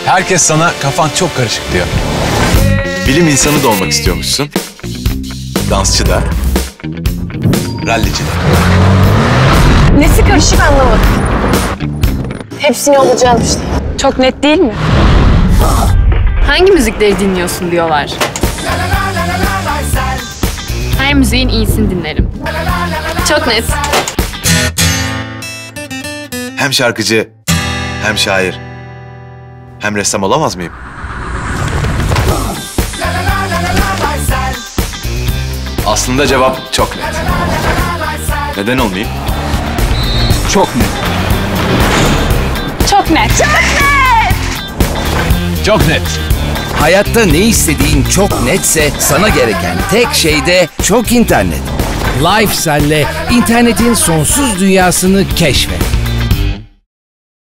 Herkes sana kafan çok karışık diyor. Bilim insanı da olmak istiyormuşsun. Dansçı da. Rallici de. Nesi karışık anlamadım. Hepsini olacağım işte. Çok net değil mi? Hangi müzikleri dinliyorsun diyorlar. Her müziğin iyisini dinlerim. Çok net. Hem şarkıcı, hem şair, hem ressam olamaz mıyım? Aslında cevap çok net. Neden olmayayım? Çok net. Çok net. Çok net. Hayatta ne istediğin çok netse sana gereken tek şey de çok internet. Lifecell'le internetin sonsuz dünyasını keşfet.